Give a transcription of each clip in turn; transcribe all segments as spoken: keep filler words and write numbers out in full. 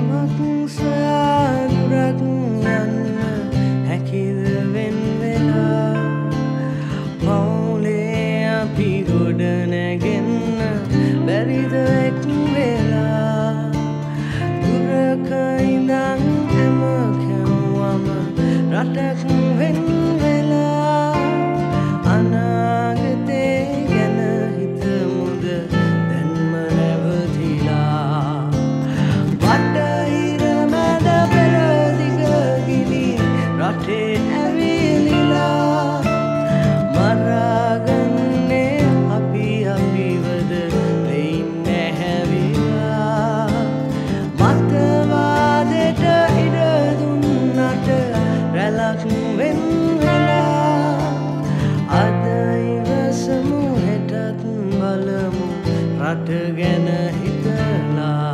යමක් සාදුරක් යන්න හැකිද වෙන් වෙලා මෞලේ අපි ගොඩ නැගෙන්න බැරිද එක් වෙලා දුරක ඉඳන් හැම කැවුවම රටක් වෙන් වෙලා අනාගතේ ගැන හිතමුද දැන්ම නැවතිලා බටහිර මැද පෙරදිග ගිනි රටේ ඇවිලිලා මරාගන්නේ අපි අපිවද දෙයින් නැහැවිලා මතවාදයට ඉඩ දුන්නට රැලක් වෙන් වෙලා අද ඉවසමු හෙටත් බලමු රට ගැන හිතලා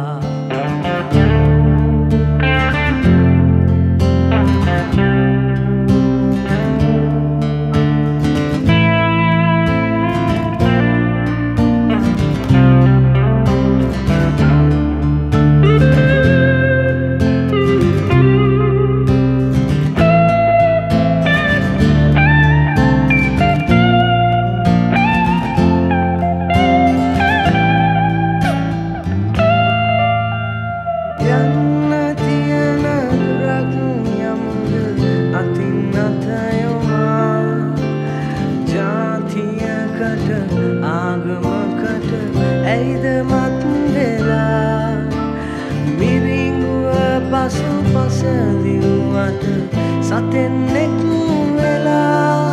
ආගමකට ඇයිද මත් වෙලා මිරිඟුව පසු පස දිව්වට සතෙන් එක් වෙලා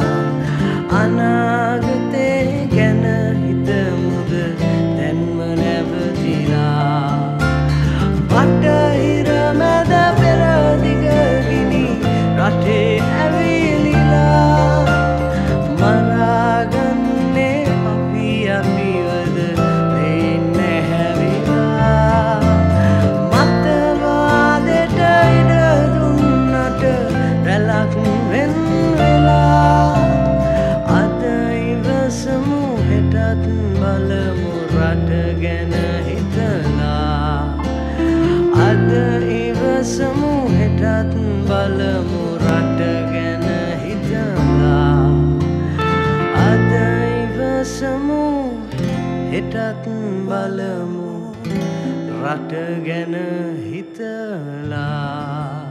අනාගතේ ගැන හිතමුද දැන්ම නැවතිලා බටහිර මැද පෙරදිග ගිනි රටේ ඇවිලිලා මරාගන්නේ අපි අපිවද දෙයින් නැහැවිලා මතවාදයට ඉඩ දුන්නට රැලක් වෙන් වෙලා අද ඉවසමු හෙටත් බලමු රට ගැන හිතලා අද ඉවසමු හෙටත් බලමු රට ගැන හිතලා අද ඉවසමු හෙටත් බලමු රට ගැන හිතලා